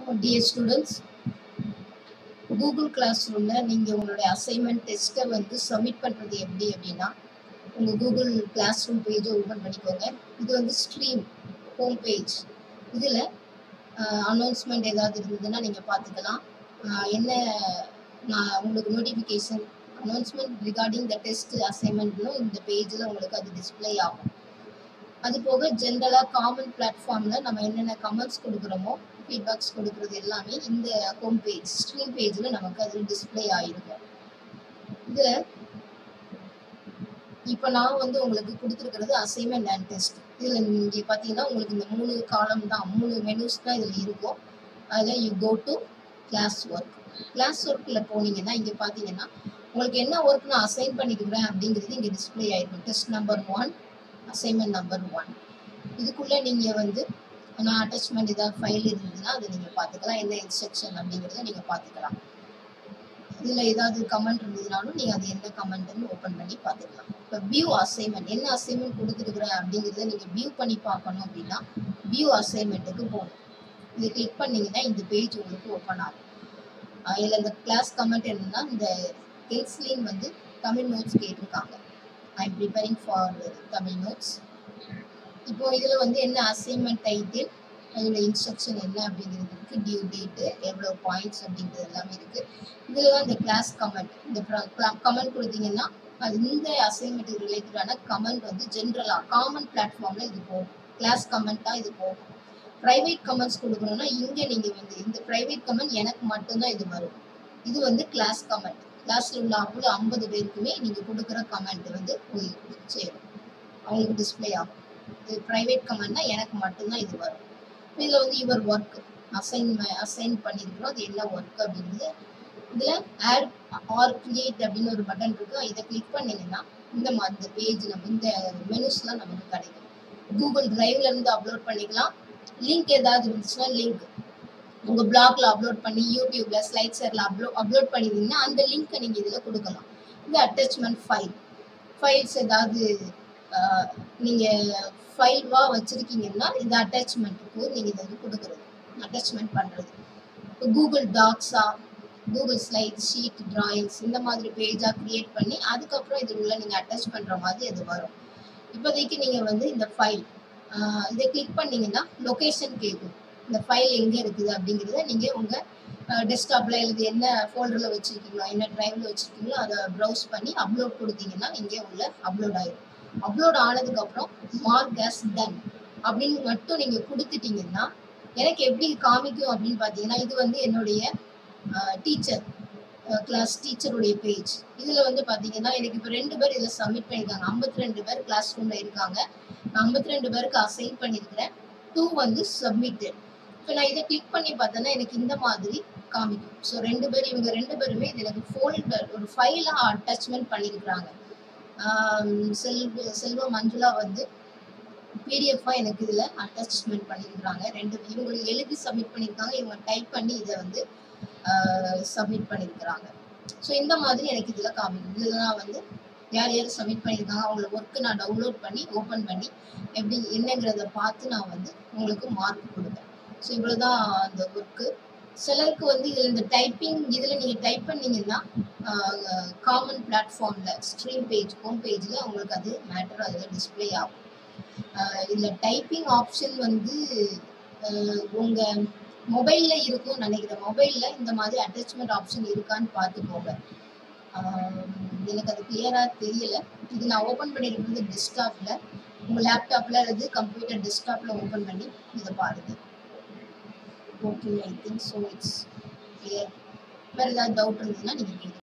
Dear students, Google Classroom நீங்கள் உங்களுடைய assignment டெஸ்ட்டை சப்மிட் பண்ணுறது எப்படி அப்படின்னா உங்கள் Google Classroom பேஜை ஓப்பன் பண்ணிக்கோங்க. இது ஸ்ட்ரீம் ஹோம் பேஜ். இதில் அனௌன்ஸ்மெண்ட் ஏதாவது இருந்ததுன்னா நீங்கள் பார்த்துக்கலாம். என்ன நான் உங்களுக்கு notification announcement regarding the test அசைன்மெண்ட்னும் இந்த பேஜில் உங்களுக்கு அது டிஸ்பிளே ஆகும். அது போக ஜென்ரலாக காமன் பிளாட்ஃபார்மில் நம்ம என்னென்ன கமெண்ட்ஸ் கொடுக்குறோமோ ஃபீட்பேக்ஸ் கொடுக்குறது எல்லாமே இந்த ஹோம் பேஜ் ஸ்ட்ரீம் பேஜில் நமக்கு அது டிஸ்பிளே ஆகிருக்கும். இதில் இப்போ நான் உங்களுக்கு கொடுத்துருக்கிறது அசைன்மெண்ட் அண்ட் டெஸ்ட். இதில் இங்கே பார்த்தீங்கன்னா உங்களுக்கு இந்த 3 காலம் தான், 3 மெனுஸ் தான் இதில் இருக்கும். அதில் you go to class work. Class ஒர்க்கில் போனீங்கன்னா இங்கே பார்த்தீங்கன்னா உங்களுக்கு என்ன ஒர்க் நான் அசைன் பண்ணிக்கிறேன் அப்படிங்கிறது இங்கே டிஸ்பிளே ஆகிருக்கும். Test number 1, assignment number 1. இதுக்குள்ளே நீங்கள் நான் அட்டாச்மெண்ட் ஏதாவது ஃபைல் இருந்ததுன்னா அதை நீங்கள் பார்த்துக்கலாம். என்ன இன்ஸ்ட்ரக்ஷன் அப்படிங்கிறத நீங்கள் பார்த்துக்கலாம். இதில் ஏதாவது கமெண்ட் இருந்ததுனாலும் நீங்கள் அது என்ன கமெண்ட்னு ஓப்பன் பண்ணி பார்த்துக்கலாம். இப்போ வியூ அசைன்மெண்ட், என்ன அசைன்மெண்ட் கொடுத்துருக்குறேன் அப்படிங்கிறத நீங்கள் வியூ பண்ணி பார்க்கணும் அப்படின்னா வியூ அசைன்மெண்ட்டுக்கு போகணும். இதை கிளிக் பண்ணிங்கன்னா இந்த பேஜ் உங்களுக்கு ஓப்பன் ஆகும். இதில் இந்த கிளாஸ் கமெண்ட் என்னன்னா, இந்த கெல்ஸ்லின் தமிழ் நோட்ஸ் கேட்டிருக்காங்க. I am preparing for Tamil notes. இப்போ இதில் என்ன அசைன்மெண்ட் டைட்டில், அதில் இன்ஸ்ட்ரக்ஷன் என்ன அப்படிங்கிறது இருக்குது, டியூ டேட்டு, எவ்வளோ பாயிண்ட்ஸ் அப்படிங்கிறது எல்லாமே இருக்குது. இதில் தான் இந்த கிளாஸ் கமெண்ட், இந்த கமெண்ட் கொடுத்தீங்கன்னா அது இந்த அசைன்மெண்ட் ரிலேட்டடான கமெண்ட் ஜென்ரலாக காமன் பிளாட்ஃபார்மில் இது போகும். கிளாஸ் கமெண்ட்டாக இது போகும். ப்ரைவேட் கமெண்ட்ஸ் கொடுக்கணும்னா இங்கே நீங்கள் இந்த ப்ரைவேட் கமெண்ட் எனக்கு மட்டும்தான் இது வரும். இது கிளாஸ் கமெண்ட். கிளாஸில் உள்ள அவ்வளோ 50 பேருக்குமே நீங்கள் கொடுக்குற கமெண்ட் உங்களுக்கு சேரும், அவங்களுக்கு டிஸ்பிளே ஆகும். இது ப்ரைவேட் கமெண்ட்னா எனக்கு மட்டும்தான் இது வரும். இதில் யுவர் ஒர்க் அசைன் பண்ணியிருக்கிறோம், அது என்ன ஒர்க் அப்படிங்கிறது. இதில் ஆட் ஆர் கிரியேட் அப்படின்னு ஒரு பட்டன் இருக்கு. இதை கிளிக் பண்ணிங்கன்னா இந்த பேஜ் நம்ம இந்த மெனுஸ்லாம் நமக்கு கிடைக்கும். கூகுள் டிரைவ்ல இருந்து அப்லோட் பண்ணிக்கலாம். லிங்க் ஏதாவது இருந்துச்சுன்னா லிங்க் உங்கள் பிளாக்ல அப்லோட் பண்ணி யூடியூப்ல ஸ்லைட்ஸரில் அப்லோட் பண்ணியிருந்தீங்கன்னா அந்த லிங்க்கை நீங்கள் இதில் கொடுக்கலாம். இந்த அட்டாச்மெண்ட் ஃபைல்ஸ் ஏதாவது நீங்கள் ஃபைல்வாக வச்சுருக்கீங்கன்னா இந்த அட்டாச்மெண்ட்டுக்கு நீங்கள் இதை கொடுக்குறது, அட்டாச்மெண்ட் பண்ணுறது. இப்போ கூகுள் டாக்ஸா, கூகுள் ஸ்லைட் ஷீட், டிராயிங்ஸ் இந்த மாதிரி பேஜாக க்ரியேட் பண்ணி அதுக்கப்புறம் இது உள்ள நீங்கள் அட்டாச் பண்ணுற மாதிரி அது வரும். இப்போதைக்கு நீங்கள் இந்த ஃபைல் இதை கிளிக் பண்ணிங்கன்னா லொக்கேஷன் கேட்கும். இந்த ஃபைல் எங்கே இருக்குது அப்படிங்கிறத நீங்கள் உங்கள் டெஸ்க்டாப்பில் எழுதி என்ன ஃபோல்டரில் வச்சுருக்கீங்களோ, என்ன ட்ரைவில் வச்சுருக்கீங்களோ அதை ப்ரௌஸ் பண்ணி அப்லோட் கொடுத்தீங்கன்னா இங்கே உள்ள அப்லோட் ஆகிடும். அப்லோட் ஆனதுக்கப்புறம் மார்க் ஆஸ் டன் அப்படின்னு மட்டும் நீங்கள் கொடுத்துட்டீங்கன்னா எனக்கு எப்படி காமிக்கும் அப்படின்னு பார்த்தீங்கன்னா இது என்னுடைய டீச்சர் கிளாஸ் டீச்சருடைய பேஜ். இதில் பார்த்தீங்கன்னா எனக்கு இப்போ 2 பேர் இதில் சப்மிட் பண்ணியிருக்காங்க. 52 பேர் கிளாஸ் ரூமில் இருக்காங்க. நான் 52 பேருக்கு அசைன் பண்ணியிருக்கிறேன். 2 சப்மிட்டட். இப்போ நான் இதை கிளிக் பண்ணி பார்த்தேன்னா எனக்கு இந்த மாதிரி காமிக்கும். ஸோ இவங்க 2 பேருமே இது எனக்கு ஃபோல்டர் ஒரு ஃபைலாக அட்டாச்மெண்ட் பண்ணியிருக்கிறாங்க. செல்வ மஞ்சுளா பிடிஎஃபாக எனக்கு இதில் அட்டாச்மெண்ட் பண்ணியிருக்கிறாங்க. இவங்களுக்கு எழுதி சப்மிட் பண்ணியிருக்காங்க. இவங்க டைப் பண்ணி இதை சப்மிட் பண்ணியிருக்கிறாங்க. ஸோ இந்த மாதிரி எனக்கு இதில் காமிக்கும். இதில் நான் யார் யார் சப்மிட் பண்ணியிருக்காங்க அவங்கள ஒர்க்கு நான் டவுன்லோட் பண்ணி ஓப்பன் பண்ணி எப்படி என்னங்கிறத பார்த்து நான் உங்களுக்கு மார்க் கொடுப்பேன். ஸோ இவ்வளோ தான் அந்த ஒர்க்கு. சிலருக்கு இதில் இந்த டைப்பிங் இதில் நீங்கள் டைப் பண்ணிங்கன்னா காமன் பிளாட்ஃபார்மில் ஸ்ட்ரீம் பேஜ் ஹோம் பேஜில் உங்களுக்கு அது மேட்டர் அதில் டிஸ்பிளே ஆகும். இதில் டைப்பிங் ஆப்ஷன் உங்கள் மொபைலில் இருக்கும்னு நினைக்கிறேன். மொபைலில் இந்த மாதிரி அட்டாச்மெண்ட் ஆப்ஷன் இருக்கான்னு பார்த்துக்கோங்க. எனக்கு அது கிளியராக தெரியல. இது நான் ஓப்பன் பண்ணியிருக்கிறது டெஸ்க்டாப்பில். உங்கள் லேப்டாப்பில் அல்லது கம்ப்யூட்டர் டெஸ்க்டாப்பில் ஓப்பன் பண்ணி இதை பாருங்கள். Okay, I think so it's clear. வேறு ஏதாவது டவுட் இருந்ததுன்னா நீங்கள் கேளுங்க.